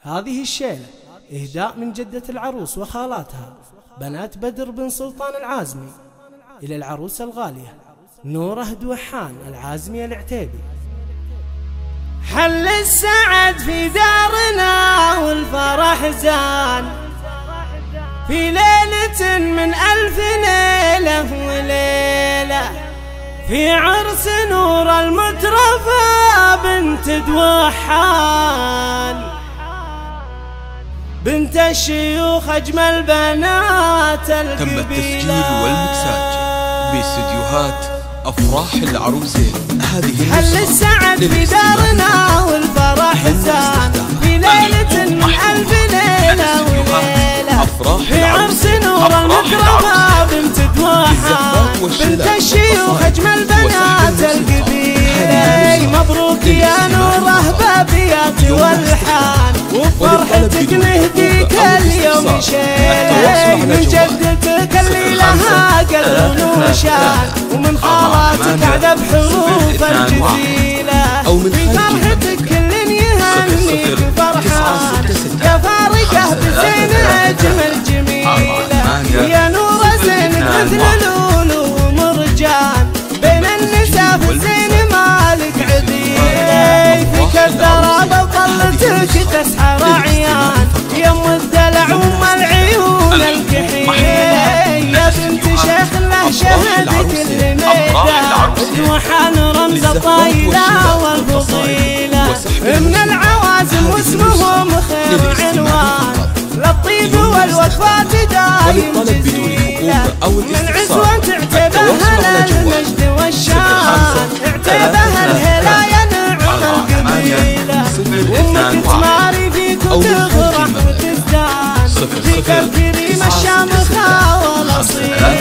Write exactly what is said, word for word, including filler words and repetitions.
هذه الشيلة إهداء من جدة العروس وخالاتها بنات بدر بن سلطان العازمي إلى العروسة الغالية نورة دوحان العازمي العتيبي. حل السعد في دارنا والفرح زان في ليلة من ألف ليلة وليلة، في عرس نور المترفة بنت دوحان بنت الشيوخ أجمل بنات القبيلة. تم التسجيل والمكساج باستديوهات أفراح العروسين. هذه حل السعد في دارنا والفرح زان في ليلة من ألف ليلة وليلة، في عرس نور المترفة بنت دوحان بنت الشيوخ أجمل بنات القبيلة. مبروك يا نوره بابيات والحان وبفرحتك نهديك اليوم شيء، من جدتك اللي لها قلب ونوشان ومن خالاتك عذب حروف الجزيلة، في فرحتك كل يهنيك فرحان يا فارقة بزين أجمل جميلة. يا نور زين مثل لولو ومرجان بين النساء في الزين مالك عديل، فيك الثرى بطلتك تسحر عيان يم الدلع وام العيون الكحيل، يا بنت شيخ له شهد كل ميدان دوحان رمز الطايلة والفضيلة، من العوازم واسمهم خير عنوان للطيب والوفاة دايم جزيلة، من عزوة تعتبها للمجد والشان اعتبها الهلايا نعم القبيلة، وامك تماري فيك وتفرح وتزدان فيك الكريم الشامخة والاصيل.